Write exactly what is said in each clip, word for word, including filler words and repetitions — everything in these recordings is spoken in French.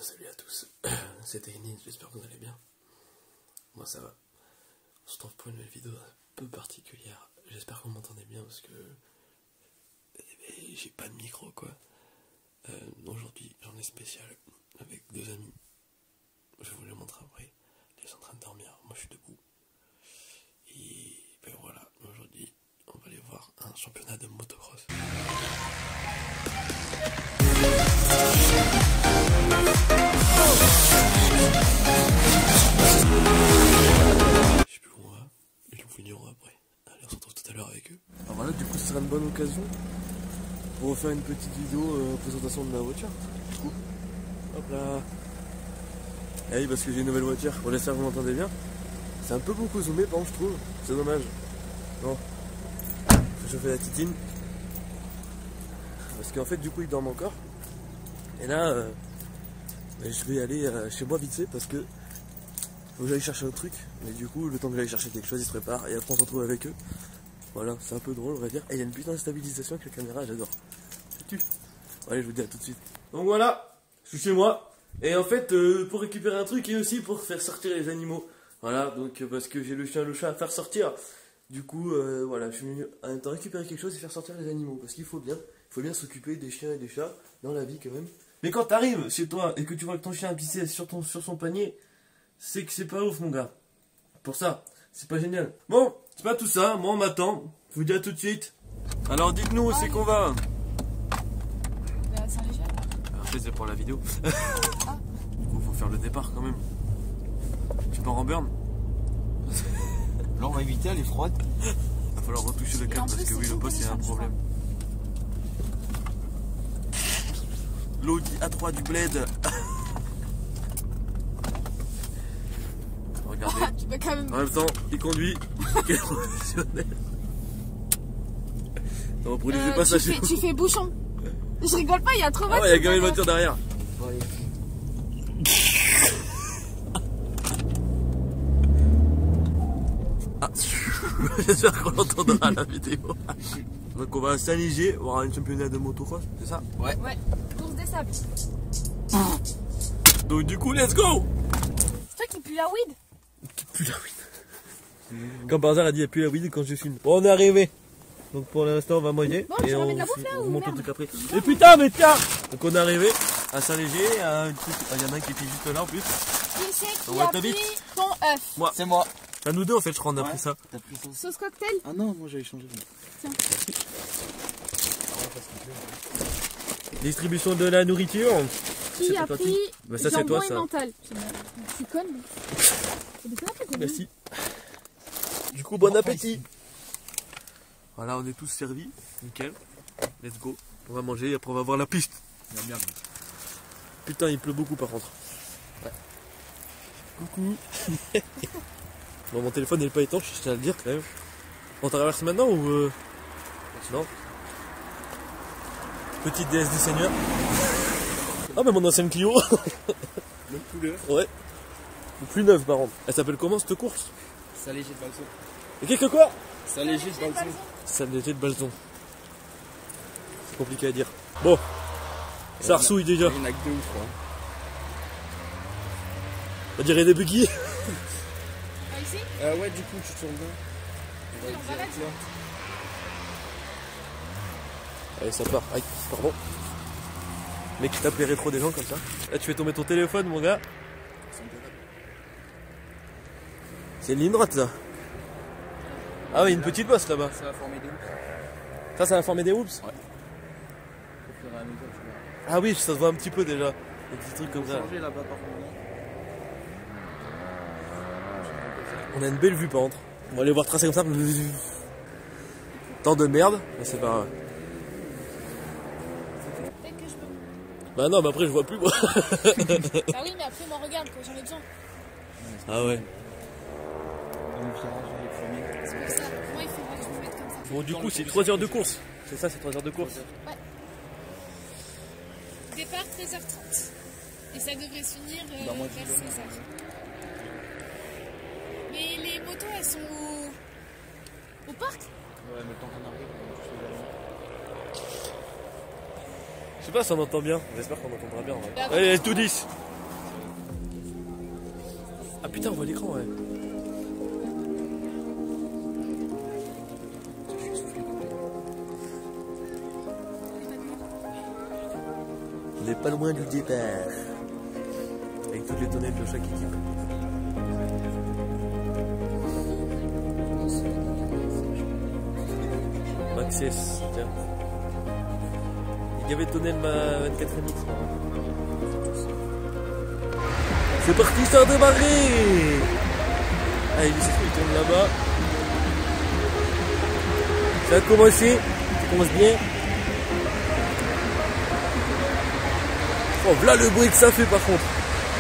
salut à tous, c'était Ennis, j'espère que vous allez bien. Moi ça va. On se retrouve pour une nouvelle vidéo un peu particulière. J'espère que vous m'entendez bien parce que j'ai pas de micro quoi. Euh, Aujourd'hui j'en ai spécial avec deux amis. Je vous les montre après. Ils sont en train de dormir, moi je suis debout. Et ben voilà, aujourd'hui on va aller voir un championnat de motocross. Je sais plus où on va, ils nous finiront après. Allez, on se retrouve tout à l'heure avec eux. Alors voilà, du coup ce sera une bonne occasion pour refaire une petite vidéo euh, présentation de la voiture. Du coup, hop là. Ah oui, parce que j'ai une nouvelle voiture. Bon, j'espère que vous m'entendez bien. C'est un peu beaucoup zoomé, par contre, je trouve. C'est dommage. Bon, faut chauffer la titine. Parce qu'en fait, du coup, ils dorment encore. Et là, euh, je vais aller euh, chez moi vite fait parce que faut que j'aille chercher un truc. Mais du coup, le temps que j'aille chercher quelque chose, ils se préparent. Et après, on se retrouve avec eux. Voilà, c'est un peu drôle, on va dire. Et il y a une putain de stabilisation avec la caméra, j'adore. C'est tu. Allez, je vous dis à tout de suite. Donc voilà, je suis chez moi. Et en fait, euh, pour récupérer un truc et aussi pour faire sortir les animaux. Voilà, donc euh, parce que j'ai le chien et le chat à faire sortir. Du coup, euh, voilà, je suis venu en même temps récupérer quelque chose et faire sortir les animaux. Parce qu'il faut bien, il faut bien s'occuper des chiens et des chats dans la vie quand même. Mais quand t'arrives chez toi et que tu vois que ton chien pisser sur, ton, sur son panier, c'est que c'est pas ouf mon gars. Pour ça, c'est pas génial. Bon, c'est pas tout ça, moi on m'attend. Je vous dis à tout de suite. Alors dites-nous où c'est qu'on va. À Saint-Léger. Après c'est pour la vidéo. Ah. Du coup faut faire le départ quand même. Tu pars en burn. Là on va éviter, elle est froide. Il va falloir retoucher le câble parce que oui le poste il y a un problème. L'Audi A trois du Bled. Regardez. Ah, tu peux quand même... En même temps, il conduit. Quel professionnel. Non, brûlez euh, pas ça tu, chez fais, vous. tu fais bouchon. Je rigole pas, il y a trop de Ah ouais, il y a quand même une voiture derrière. Bon, allez. Ah, j'espère qu'on l'entendra à la vidéo. Donc on va à Saint-Léger voir un championnat de motocross, c'est ça? Ouais. Ouais, course des sables. Donc du coup, let's go. C'est toi qui pue la weed? Qui pue la weed. Comme par hasard, elle dit elle pue la weed quand je filme. Bon, on est arrivé. Donc pour l'instant, on va manger. Bon, et je on, ramène la bouffe là on ou vous montre le merde? truc après. Et putain, mais tiens. Donc on est arrivé à Saint-Léger. Il y en a un qui est juste là en plus. Qui c'est qui Ouais, a t'habites pris ton œuf? Moi. C'est moi. À nous deux, en fait, je crois, on a Ouais. pris ça. T'as pris ça? Sauce cocktail? Ah non, moi j'avais changé. Tiens. Distribution de la nourriture. Qui C'est a pas pris Bah, ça, c'est jambon toi, et ça. mental? Je suis conne. C'est des conneries, quoi. Merci. Du coup, bon appétit. Voilà, on est tous servis. Nickel. Let's go. On va manger et après on va voir la piste. La merde. Putain, il pleut beaucoup par contre. Ouais. Coucou. Bon, mon téléphone n'est pas étanche, je tiens à le dire quand même. On traverse maintenant ou euh... non? Petite D S du Seigneur. Ah, mais mon ancienne Clio. Même couleur. Ouais. Plus neuve par contre. Elle s'appelle comment cette course? Saint-Léger de Balzon. Et quelque quoi? Saint-Léger de Balzon. Saint-Léger de Balzon. C'est compliqué à dire. Bon. Ça ressouille déjà. Il y en a que deux ou trois. On dirait des buggy. Ah, ici? Euh, ouais, du coup, tu tournes bien. On va Oui, être on va direct là. là. Allez, ça part. Aïe, pardon. Mec, qui tape les rétros des gens comme ça. Là, tu fais tomber ton téléphone, mon gars. C'est une ligne droite, ça. Ah oui, une petite bosse là-bas. Ça va former des oups. Ça, ça va former des whoops. Ouais. Au fur et à mesure, tu vois. Ah oui, ça se voit un petit peu déjà. Des petits trucs comme ça. Changer là-bas par contre. On a une belle vue par contre. On va aller voir tracer comme ça. Tant de merde, mais c'est pas grave. Peut-être que je peux. Bah non, mais après je vois plus moi. Ah oui, mais après, moi, regarde, quand j'en ai besoin. Ah ouais. Un virage vers les premiers. C'est pour ça. Moi, il faudrait que je me mette comme ça. Bon, du coup, c'est trois heures de course. C'est ça, c'est trois heures de course. Ouais. Départ treize heures trente. Et ça devrait se finir euh, Bah, moi, vers je seize heures. Mais les motos, elles sont au, au parc? Ouais, mais tant qu'on arrive, on Je sais pas si on entend bien. J'espère qu'on entendra bien. Ouais. Bah, Allez, tout dix. Ah putain, on voit l'écran, ouais. On n'est pas loin du départ. Avec toutes les tonnettes de chaque équipe. Maxès, tiens. Il y avait tonné le vingt-quatre M X. C'est parti, ça a démarré. Allez, le circuit tourne là-bas. Ça a commencé. Ça commence bien. Oh, voilà le bruit que ça fait par contre.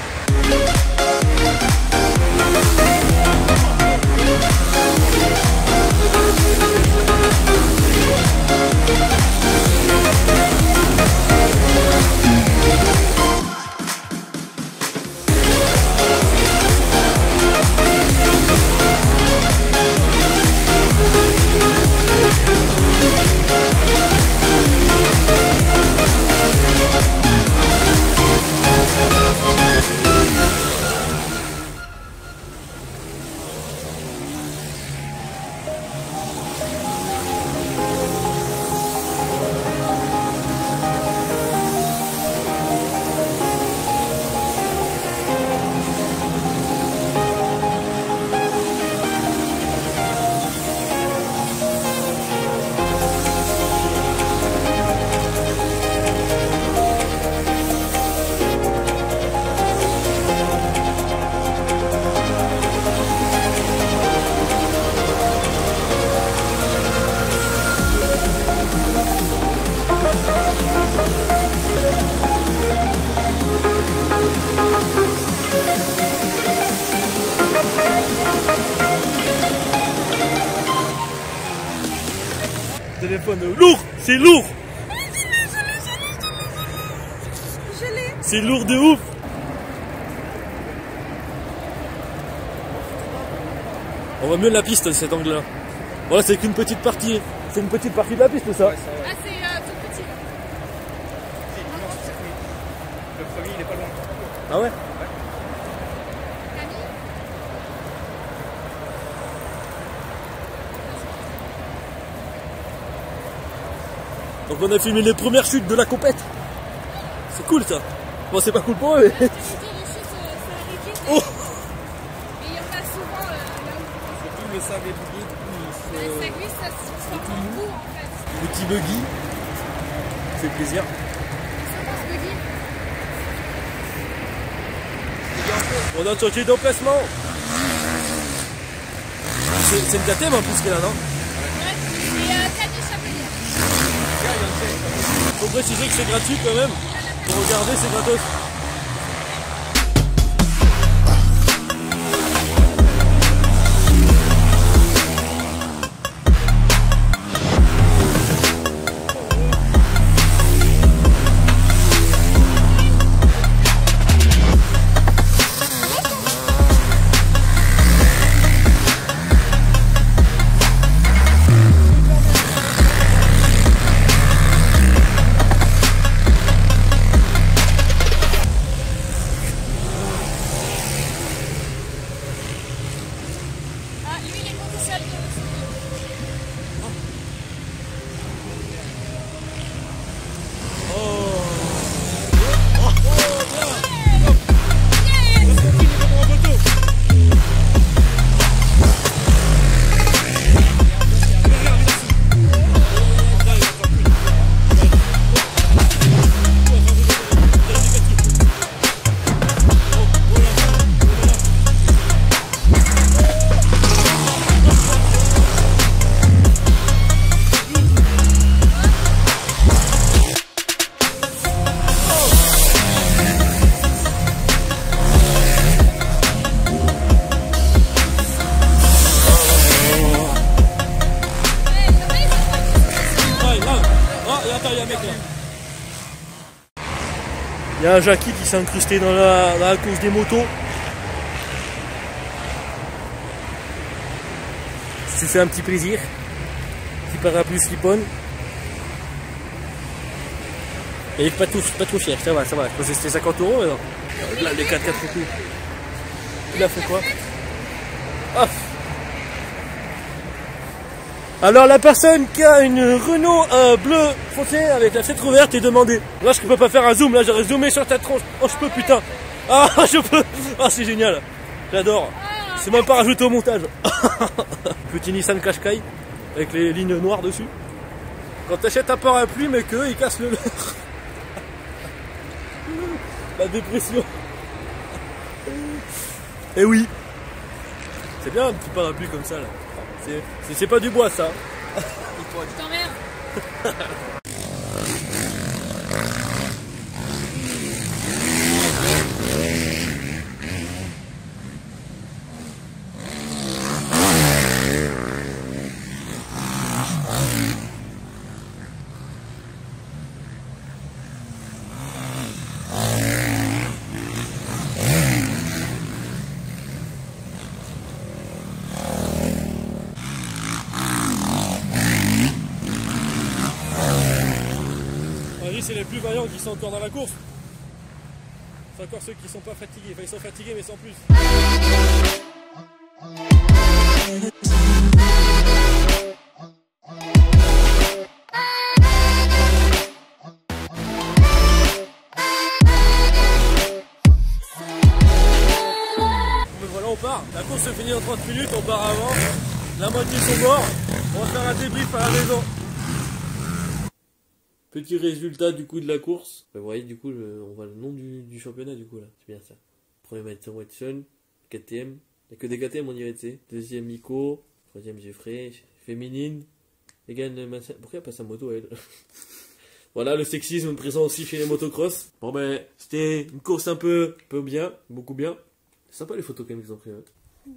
Téléphone lourd, c'est lourd. C'est lourd de ouf. On voit mieux la piste de cet angle-là. Voilà, c'est qu'une petite partie. C'est une petite partie de la piste, ça. Ah, c'est euh, tout petit. Le premier, il est pas loin. Ah ouais? Donc on a filmé les premières chutes de la compète. C'est cool ça. Bon, c'est pas cool pour eux mais... Les chutes, c'est rigide. Oh. Et il y en a souvent euh, là où... C'est tout le sable est bouilli, du coup il Ouais, se... ça glisse, ça se transforme en boue en fait. Petit buggy. C'est plaisir. Ça passe buggy. On a changé d'emplacement. C'est une K T M en plus qu'elle a, non? Ouais, et euh, Camille Chapelier. Faut préciser que c'est gratuit quand même. Pour regarder, c'est gratos. Il y a un Jackie qui s'est incrusté dans la, dans la course des motos. Si tu fais un petit plaisir. Petit parapluie slip-on. Et pas, tout, pas trop cher, ça va, ça va. C'était cinquante euros, non. Là, les quatre quatre coups. Il a fait quoi? Hop. Alors la personne qui a une Renault euh, bleu foncé avec la fenêtre ouverte est demandée. Là je peux pas faire un zoom, là j'aurais zoomé sur ta tronche. Oh je peux putain. Ah je peux. Ah c'est génial. J'adore. C'est même pas rajouté au montage. Petit Nissan Qashqai avec les lignes noires dessus. Quand t'achètes un parapluie mais que ils cassent le leur. La dépression. Et oui. C'est bien un petit parapluie comme ça là. C'est pas du bois ça. Je t'emmerde. C'est les plus vaillants qui sont encore dans la course. C'est encore ceux qui sont pas fatigués. Enfin, ils sont fatigués mais sans plus. Mais voilà, on part. La course se finit en trente minutes, on part avant. La moitié sont morts. On va faire un débrief à la maison. Petit résultat du coup de la course. Vous voyez du coup le, on voit le nom du, du championnat du coup là. C'est bien ça. Premier Maître Watson, K T M. Il n'y a que des K T M on dirait tu sais. Deuxième Nico. Troisième Jeffrey. Féminine. Egan Massa. Pourquoi il n'y a pas sa moto elle? Voilà le sexisme présent aussi chez les motocross. Bon ben c'était une course un peu, peu bien. Beaucoup bien. C'est sympa les photos quand même qu'ils ont pris. Hein.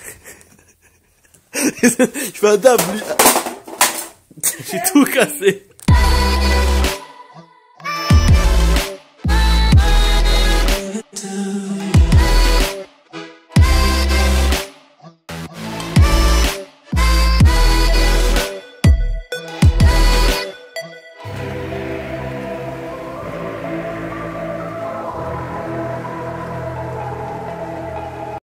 Je fais un dab lui. J'ai tout cassé.